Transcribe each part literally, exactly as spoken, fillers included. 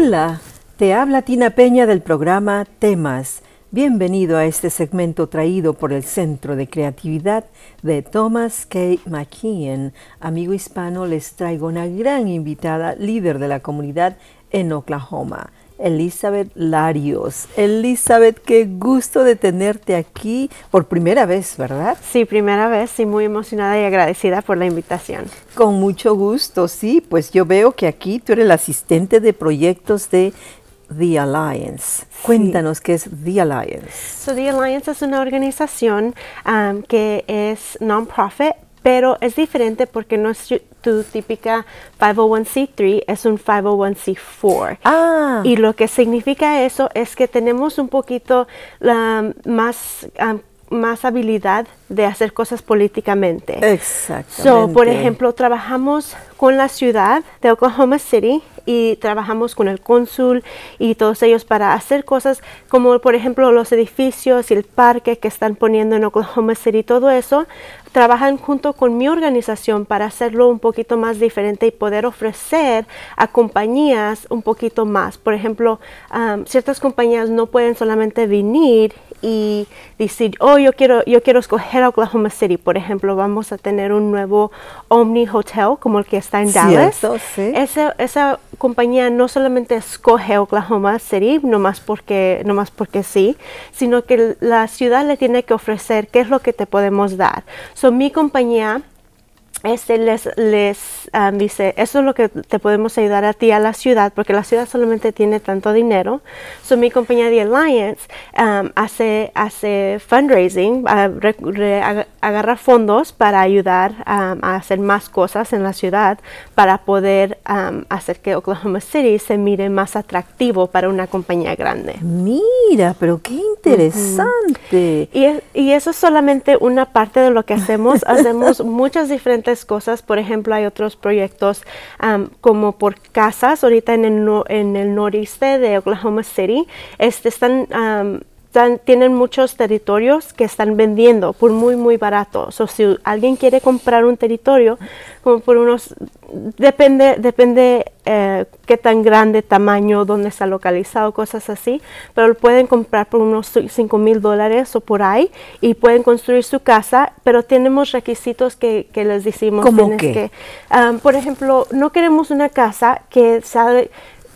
Hola, te habla Tina Peña del programa Temas. Bienvenido a este segmento traído por el Centro de Creatividad de Thomas K. McKeon. Amigo hispano, les traigo una gran invitada, líder de la comunidad en Oklahoma, Elizabeth Larios. Elizabeth, qué gusto de tenerte aquí por primera vez, ¿verdad? Sí, primera vez y muy emocionada y agradecida por la invitación. Con mucho gusto, sí, pues yo veo que aquí tú eres la asistente de proyectos de The Alliance. Cuéntanos Sí. qué es The Alliance. So, The Alliance es una organización um, que es non-profit, pero es diferente porque no es tu típica five oh one c three, es un five oh one c four. Ah. Y lo que significa eso es que tenemos un poquito um, más... Um, más habilidad de hacer cosas políticamente. Exactamente. So, por ejemplo, trabajamos con la ciudad de Oklahoma City y trabajamos con el cónsul y todos ellos para hacer cosas como, por ejemplo, los edificios y el parque que están poniendo en Oklahoma City, todo eso. Trabajan junto con mi organización para hacerlo un poquito más diferente y poder ofrecer a compañías un poquito más. Por ejemplo, um, ciertas compañías no pueden solamente venir y decir, oh, yo quiero, yo quiero escoger a Oklahoma City. Por ejemplo, vamos a tener un nuevo Omni Hotel como el que está en Dallas. Cierto, sí. Esa, esa compañía no solamente escoge Oklahoma City, nomás porque, nomás porque sí, sino que la ciudad le tiene que ofrecer qué es lo que te podemos dar. So, mi compañía Este les, les um, dice, eso es lo que te podemos ayudar a ti, a la ciudad, porque la ciudad solamente tiene tanto dinero. So, mi compañía The Alliance um, hace, hace fundraising, uh, re, re, ag agarra fondos para ayudar um, a hacer más cosas en la ciudad, para poder um, hacer que Oklahoma City se mire más atractivo para una compañía grande. Mira, pero qué interesante. Uh-huh. y, y eso es solamente una parte de lo que hacemos. Hacemos muchas diferentes cosas. Por ejemplo, hay otros proyectos um, como por casas. Ahorita en el, no, en el noreste de Oklahoma City este, están, um, están, tienen muchos territorios que están vendiendo por muy, muy barato. So, si alguien quiere comprar un territorio, como por unos, depende, depende eh, qué tan grande, tamaño, dónde está localizado, cosas así, pero lo pueden comprar por unos cinco mil dólares o por ahí y pueden construir su casa, pero tenemos requisitos que, que les decimos. ¿Cómo qué? Que, um, por ejemplo, no queremos una casa que sea,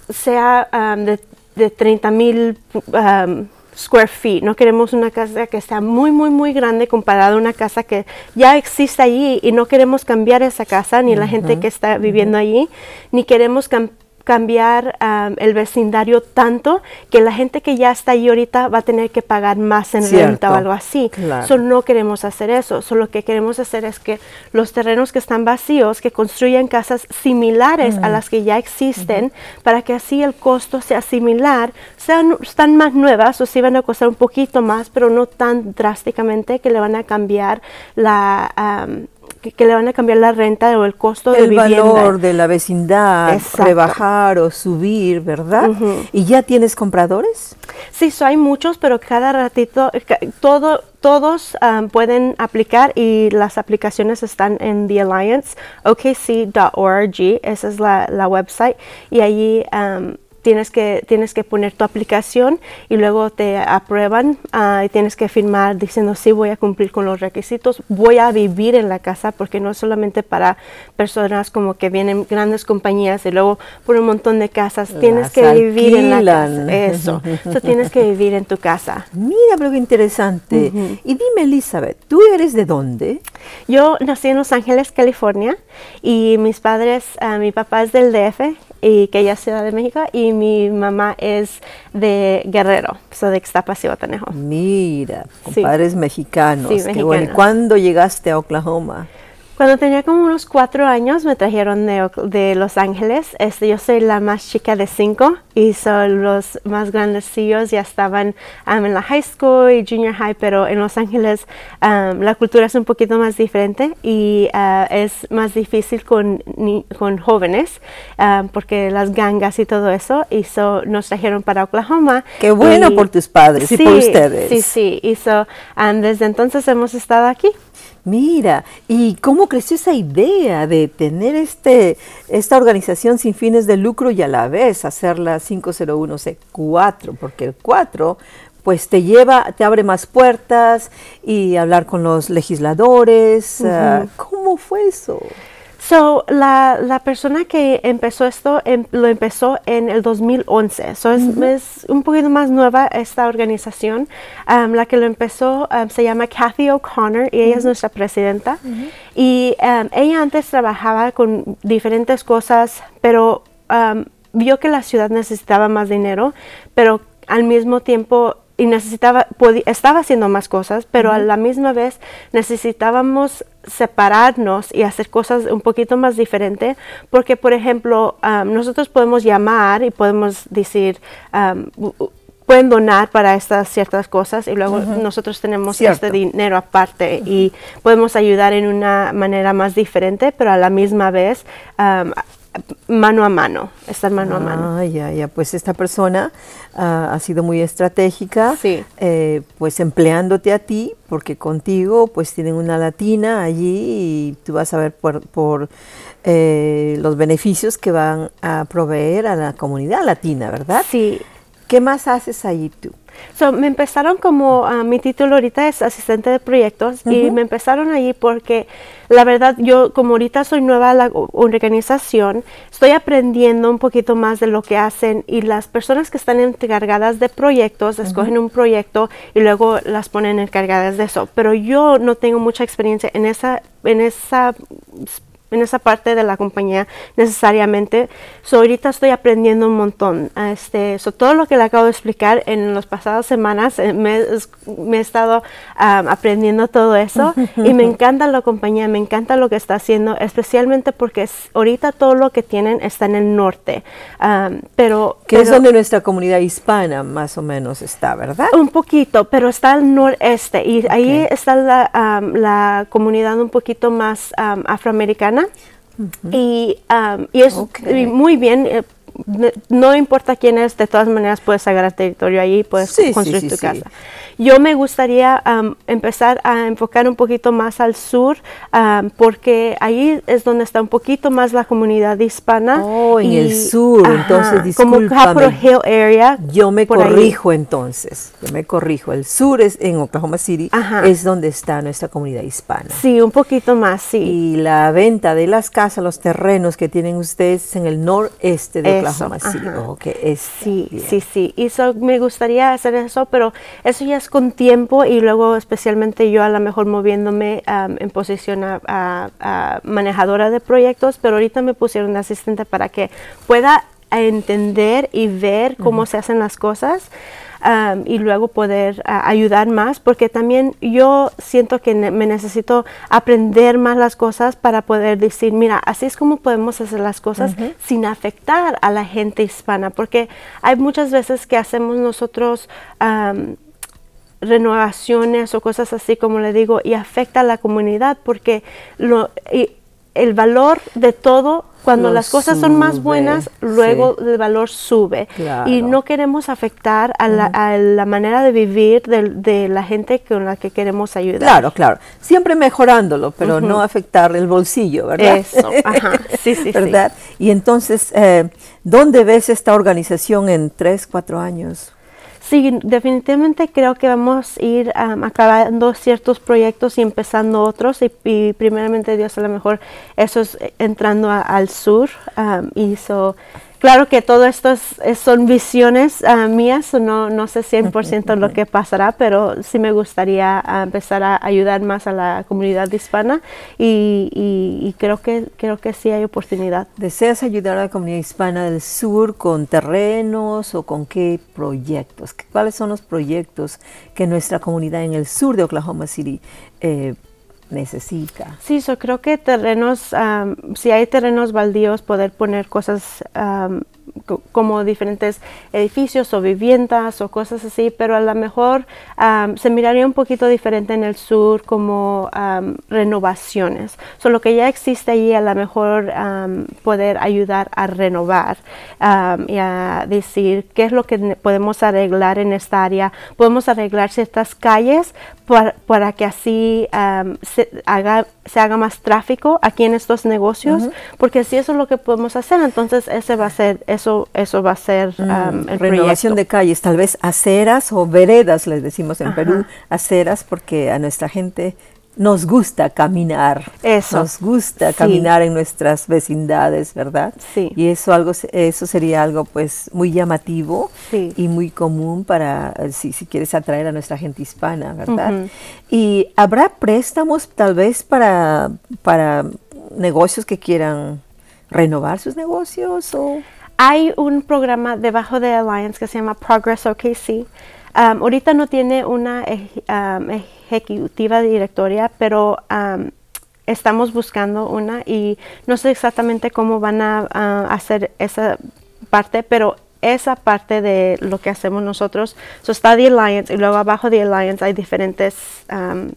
sea um, de, de treinta mil um, square feet. No queremos una casa que sea muy, muy, muy grande comparada a una casa que ya existe allí y no queremos cambiar esa casa, ni uh-huh. la gente que está viviendo uh-huh. allí, ni queremos cambiar cambiar um, el vecindario tanto que la gente que ya está allí ahorita va a tener que pagar más en Cierto. renta o algo así. Claro. So, no queremos hacer eso. So, lo que queremos hacer es que los terrenos que están vacíos, que construyan casas similares uh-huh. a las que ya existen, uh-huh. para que así el costo sea similar. Sean, están más nuevas o sí van a costar un poquito más, pero no tan drásticamente que le van a cambiar la... Um, Que, que le van a cambiar la renta o el costo el de vivienda. El valor de la vecindad, Exacto. rebajar o subir, ¿verdad? Uh-huh. ¿Y ya tienes compradores? Sí, so hay muchos, pero cada ratito, todo, todos um, pueden aplicar y las aplicaciones están en The Alliance, O K C punto org, esa es la, la website, y allí... Um, Tienes que, tienes que poner tu aplicación y luego te aprueban uh, y tienes que firmar diciendo sí, voy a cumplir con los requisitos, voy a vivir en la casa, porque no es solamente para personas como que vienen grandes compañías y luego por un montón de casas, tienes Las que alquilan. vivir en la casa. Eso, so, tienes que vivir en tu casa. Mira, pero qué interesante. Uh-huh. Y dime, Elizabeth, ¿tú eres de dónde? Yo nací en Los Ángeles, California, y mis padres, uh, mi papá es del D F, y que ella es Ciudad de México, y mi mamá es de Guerrero, so de Ixtapa, Zihuatanejo. Mira, sí. padres mexicanos. Sí, qué mexicanos. Bueno. ¿Y cuándo llegaste a Oklahoma? Cuando tenía como unos cuatro años me trajeron de, de Los Ángeles. Este, yo soy la más chica de cinco y son los más grandecillos ya estaban um, en la high school y junior high, pero en Los Ángeles um, la cultura es un poquito más diferente y uh, es más difícil con, ni, con jóvenes um, porque las gangas y todo eso, y so, nos trajeron para Oklahoma. Qué bueno y, por tus padres sí, y por ustedes. Sí, sí, y so, um, desde entonces hemos estado aquí. Mira, ¿y cómo creció esa idea de tener este, esta organización sin fines de lucro y a la vez hacer la cinco cero uno C cuatro? Porque el cuatro pues te lleva, te abre más puertas y hablar con los legisladores. Uh-huh. uh, ¿Cómo fue eso? So, la, la persona que empezó esto em, lo empezó en el dos mil once. So, es, uh-huh. es un poquito más nueva esta organización. Um, la que lo empezó um, se llama Kathy O'Connor y ella uh-huh. es nuestra presidenta. Uh-huh. Y um, ella antes trabajaba con diferentes cosas, pero um, vio que la ciudad necesitaba más dinero, pero al mismo tiempo y necesitaba, podía, estaba haciendo más cosas, pero uh-huh. a la misma vez necesitábamos separarnos y hacer cosas un poquito más diferentes, porque por ejemplo, um, nosotros podemos llamar y podemos decir, um, pueden donar para estas ciertas cosas y luego uh-huh. nosotros tenemos Cierto. este dinero aparte uh-huh. y podemos ayudar en una manera más diferente, pero a la misma vez um, mano a mano, estar mano ah, a mano. Ya, ya, pues esta persona uh, ha sido muy estratégica, sí. eh, pues empleándote a ti, porque contigo pues tienen una latina allí y tú vas a ver por, por eh, los beneficios que van a proveer a la comunidad latina, ¿verdad? Sí. ¿Qué más haces allí tú? So, me empezaron como, uh, mi título ahorita es asistente de proyectos uh-huh. y me empezaron allí porque la verdad yo como ahorita soy nueva a la organización, estoy aprendiendo un poquito más de lo que hacen y las personas que están encargadas de proyectos uh-huh. escogen un proyecto y luego las ponen encargadas de eso, pero yo no tengo mucha experiencia en esa, en esa en esa parte de la compañía necesariamente. So, ahorita estoy aprendiendo un montón. Este, so, todo lo que le acabo de explicar en las pasadas semanas, eh, me, me he estado um, aprendiendo todo eso y me encanta la compañía, me encanta lo que está haciendo, especialmente porque es, ahorita todo lo que tienen está en el norte. Um, pero, que pero, es donde nuestra comunidad hispana más o menos está, ¿verdad? Un poquito, pero está al noreste y okay. ahí está la, um, la comunidad un poquito más um, afroamericana. Uh-huh. y, um, y es okay. muy bien, eh, no importa quién es, de todas maneras puedes agarrar territorio ahí, puedes sí, construir sí, sí, tu sí. casa. Yo me gustaría um, empezar a enfocar un poquito más al sur, um, porque ahí es donde está un poquito más la comunidad hispana. Oh, en y, el sur, ajá, entonces discúlpame. Como Capitol Hill area. Yo me corrijo ahí. entonces, yo me corrijo. El sur es en Oklahoma City, ajá. es donde está nuestra comunidad hispana. Sí, un poquito más, sí. Y la venta de las casas, los terrenos que tienen ustedes en el noreste de eso, Oklahoma City. Oh, okay, es sí, bien. sí, sí. Y so, me gustaría hacer eso, pero eso ya es con tiempo y luego especialmente yo a lo mejor moviéndome um, en posición a, a, a manejadora de proyectos, pero ahorita me pusieron de asistente para que pueda entender y ver cómo uh-huh. se hacen las cosas. Um, y luego poder uh, ayudar más, porque también yo siento que ne me necesito aprender más las cosas para poder decir, mira, así es como podemos hacer las cosas uh-huh. sin afectar a la gente hispana, porque hay muchas veces que hacemos nosotros um, renovaciones o cosas así, como le digo, y afecta a la comunidad, porque lo, y el valor de todo, cuando Lo las cosas sube, son más buenas, luego sí. el valor sube. Claro. Y no queremos afectar a la, a la manera de vivir de, de la gente con la que queremos ayudar. Claro, claro. Siempre mejorándolo, pero uh-huh. no afectar el bolsillo, ¿verdad? Eso, ajá. Sí, sí, ¿verdad? Sí. Y entonces, eh, ¿dónde ves esta organización en tres, cuatro años? Sí, definitivamente creo que vamos a ir um, acabando ciertos proyectos y empezando otros y, y primeramente Dios a lo mejor eso es entrando a, al sur um, y so, claro que todo esto es, es, son visiones uh, mías, no, no sé cien por ciento lo que pasará, pero sí me gustaría uh, empezar a ayudar más a la comunidad hispana y, y, y creo, que, creo que sí hay oportunidad. ¿Deseas ayudar a la comunidad hispana del sur con terrenos o con qué proyectos? ¿Cuáles son los proyectos que nuestra comunidad en el sur de Oklahoma City eh, necesita? Sí, yo creo que terrenos, um, si hay terrenos baldíos, poder poner cosas um, co como diferentes edificios o viviendas o cosas así, pero a lo mejor um, se miraría un poquito diferente en el sur como um, renovaciones. So, lo que ya existe allí a lo mejor um, poder ayudar a renovar um, y a decir qué es lo que podemos arreglar en esta área. Podemos arreglar ciertas calles para, para que así um, se, haga, se haga más tráfico aquí en estos negocios, uh-huh. porque si eso es lo que podemos hacer, entonces ese va a ser, eso, eso va a ser um, mm, el renovación proyecto. de calles, tal vez aceras o veredas, les decimos en Ajá. Perú, aceras, porque a nuestra gente nos gusta caminar, Eso. nos gusta Sí. caminar en nuestras vecindades, ¿verdad? Sí. Y eso algo, eso sería algo pues muy llamativo Sí. y muy común para si, si quieres atraer a nuestra gente hispana, ¿verdad? Uh-huh. Y habrá préstamos tal vez para, para negocios que quieran renovar sus negocios o... Hay un programa debajo de Alliance que se llama Progress O K C. Um, ahorita no tiene una um, ejecutiva directoria, pero um, estamos buscando una y no sé exactamente cómo van a uh, hacer esa parte, pero esa parte de lo que hacemos nosotros, so está The Alliance y luego abajo de Alliance hay diferentes um,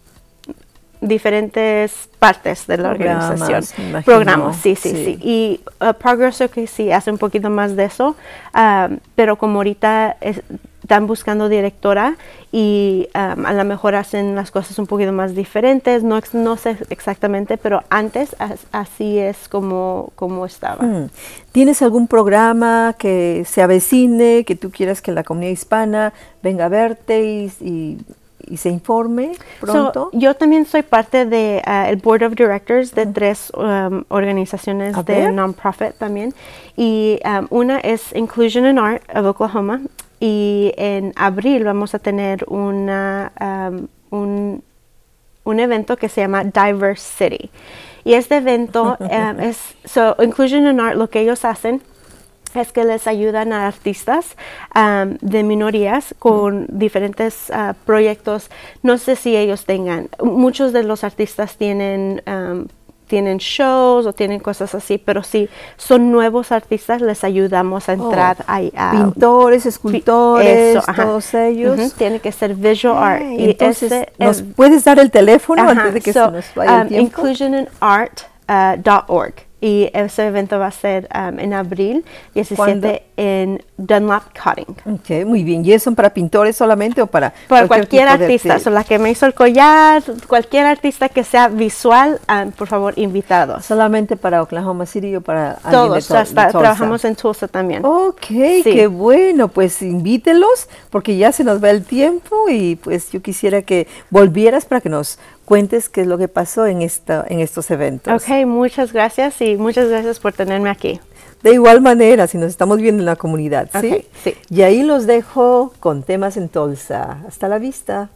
diferentes partes de la Programas, organización. me imagino. Programas, sí, sí, Sí. sí. Y uh, Progress O K C hace un poquito más de eso, um, pero como ahorita es, están buscando directora y um, a lo mejor hacen las cosas un poquito más diferentes, no, no sé exactamente, pero antes as, así es como, como estaba. Mm. ¿Tienes algún programa que se avecine, que tú quieras que la comunidad hispana venga a verte y... y y se informe pronto? So, yo también soy parte de uh, el Board of Directors de mm. tres um, organizaciones a de ver. non-profit también. Y um, una es Inclusion in Art of Oklahoma. Y en abril vamos a tener una, um, un, un evento que se llama Diverse City. Y este evento um, es, so Inclusion in Art, lo que ellos hacen es que les ayudan a artistas um, de minorías con mm. diferentes uh, proyectos. No sé si ellos tengan, muchos de los artistas tienen, um, tienen shows o tienen cosas así, pero si son nuevos artistas, les ayudamos a entrar oh, ahí. A, pintores, escultores, eso, todos ellos. Uh-huh. Tiene que ser visual art. Hey, y entonces, este, ¿nos el, puedes dar el teléfono ajá, antes de que so, se nos vaya um, el tiempo? inclusion in art dot org. Y ese evento va a ser um, en abril diecisiete en Dunlap Cutting. Okay, muy bien. ¿Y eso son para pintores solamente o para Para cualquier, cualquier artista? De... So, la que me hizo el collar, cualquier artista que sea visual, um, por favor, invitados. ¿Solamente para Oklahoma City o para todos? alguien de, hasta de Tulsa? Trabajamos en Tulsa también. Ok, sí. Qué bueno. Pues invítelos porque ya se nos va el tiempo y pues yo quisiera que volvieras para que nos cuentes qué es lo que pasó en, esta, en estos eventos. Ok, muchas gracias y muchas gracias por tenerme aquí. De igual manera, si nos estamos viendo en la comunidad, ¿sí? Okay, sí. Y ahí los dejo con Temas en Tulsa. Hasta la vista.